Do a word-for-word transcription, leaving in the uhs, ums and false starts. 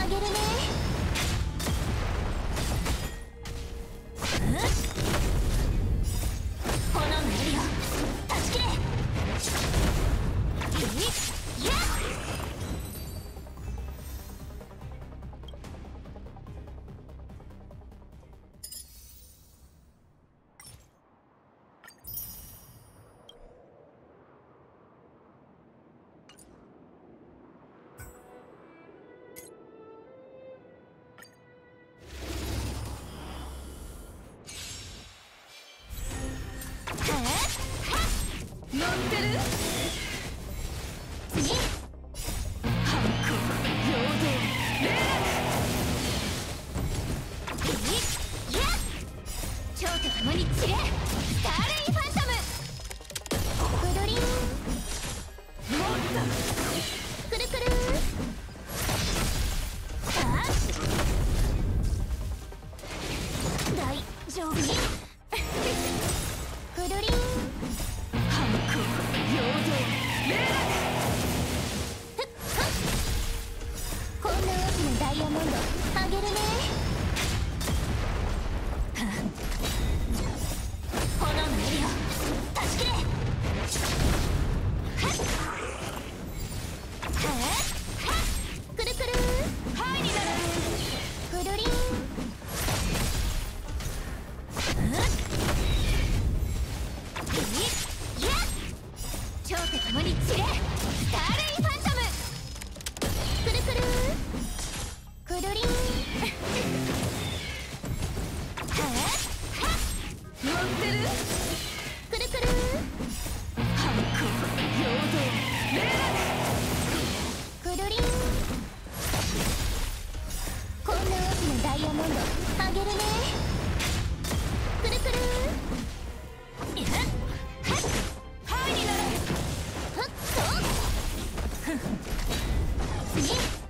げるね。炎のエリア断ち切れ。いやっ乗ってる？次反抗陽動霊落。いや蝶と共に散れ。スターレイファントム。グドリンもっとくるくる。さあ大丈夫にグドリン反抗陽動霊落。ふっはっこんな大きなダイヤモンドあげるね。はっ炎のエリア断ち切れ。はっはっはっくるくる。はいになる。グドリン蝶と共に散れ。スターレイファントム。くるくるくるりんはっはっ乗ってる。くるくる反抗陽動霊落。くるりんこんな大きなダイヤモンドあげるね。くるくるいやっはっはいになる。ふっと次